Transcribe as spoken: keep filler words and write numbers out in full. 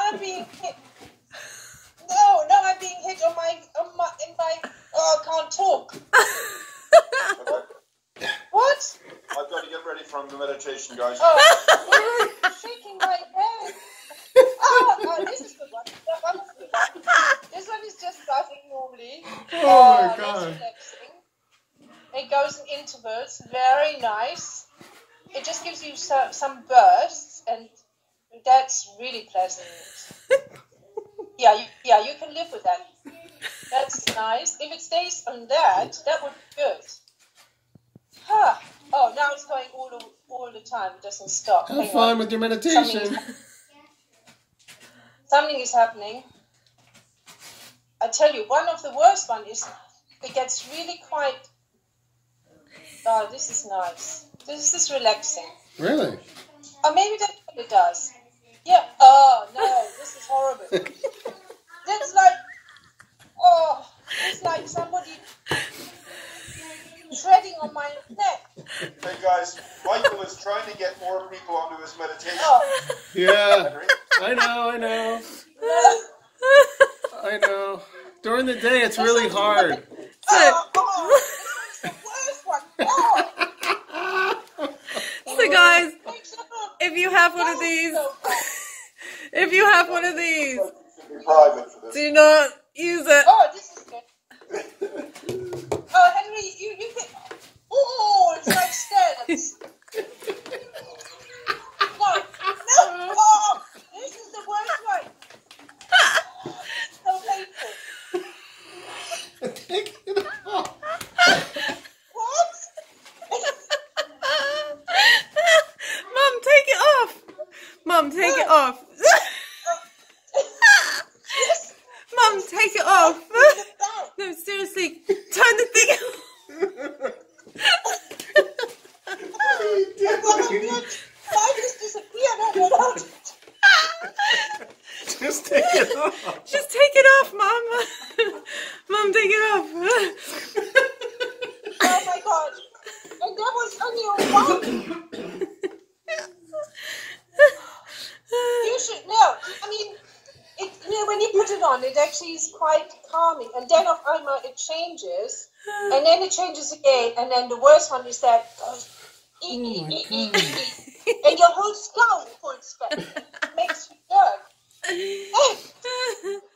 I'm being hit. No, no, I'm being hit on my, on my, in my, oh, I can't talk. What? I've got to get ready from the meditation, guys. Oh, I'm shaking my head. Oh, oh, this is the one. That one's the one. This one is just buzzing normally. Oh, uh, my God. That's relaxing. It goes in intervals. Very nice. It just gives you some, some bursts, and that's really pleasant. Yeah, you, yeah, you can live with that. That's nice. If it stays on that, that would be good. Huh. Oh, now it's going all the, all the time. It doesn't stop. Have Hang fun on. with your meditation. Something is, something is happening. I tell you, one of the worst one is it gets really quite. Oh, this is nice. This is relaxing. Really? Or maybe that's what it does. Yeah. Oh no, this is horrible. That's like, oh, it's like somebody treading on my neck. Hey guys, Michael is trying to get more people onto his meditation. Oh. Yeah. I know, I know. I know. During the day, it's really hard. Oh, oh, this is the worst one. Oh. So guys, if you have one of these, if you have one of these, Private for this. do not use it. Oh, this is good. Oh, Henry, you, you can. Oh, it's like stairs. No, no. Oh, this is the worst one. So painful. Take it off. What? Mum, take it off. Mum, take it off. Mum, take it off. No, seriously, turn the thing off. Why just disappeared? I don't know. Just take it off. Just take it off, Mum. Mum, take it off. Oh my God. And that was only a one. You should know. I mean, it, you know, when you put it on, it actually is quite calming. And then of einmal it changes, and then it changes again. And then the worst one is that goes, ee, ee, ee, ee, ee, and your whole skull pulls back. It makes you jerk.